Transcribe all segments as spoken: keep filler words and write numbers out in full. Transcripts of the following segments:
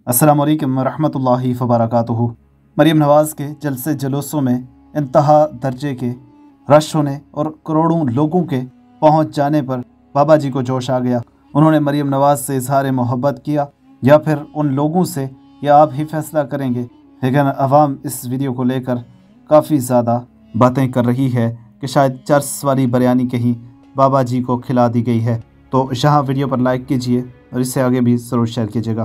अस्सलामुअलैकुम वरहमतुल्लाहि वबरकातुहू। मरीम नवाज़ के जलसे जुलूसों में इंतहा दर्जे के रश होने और करोड़ों लोगों के पहुंच जाने पर बाबा जी को जोश आ गया। उन्होंने मरीम नवाज़ से इजहार मोहब्बत किया या फिर उन लोगों से, या आप ही फैसला करेंगे। लेकिन अवाम इस वीडियो को लेकर काफ़ी ज़्यादा बातें कर रही है कि शायद चर्स वाली बिरयानी कहीं बाबा जी को खिला दी गई है। तो यहाँ वीडियो पर लाइक कीजिए और इससे आगे भी ज़रूर शेयर कीजिएगा।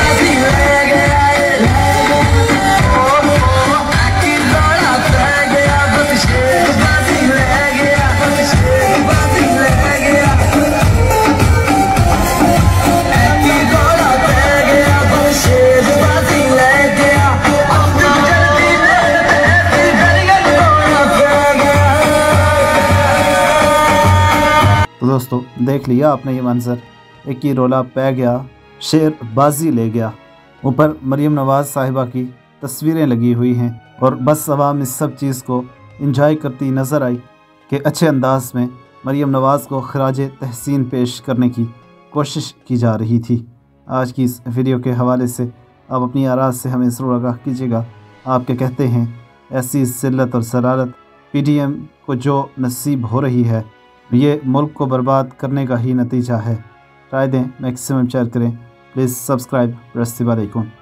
तो दोस्तों देख लिया आपने ये मंजर, एक ही रोला पै गया, शेर बाजी ले गया। ऊपर मरीम नवाज़ साहिबा की तस्वीरें लगी हुई हैं और बस अवाम इस सब चीज़ को इंजॉय करती नज़र आई कि अच्छे अंदाज में मरीम नवाज़ को खराज तहसीन पेश करने की कोशिश की जा रही थी। आज की इस वीडियो के हवाले से आप अपनी आराज़ से हमें ज़रूर आगाह कीजिएगा। आप क्या कहते हैं, ऐसी ज़िल्लत और ज़लालत पी टी एम को जो नसीब हो रही है, ये मुल्क को बर्बाद करने का ही नतीजा है। राय दें, मैक्सिमम शेयर करें, please subscribe, press the bell icon.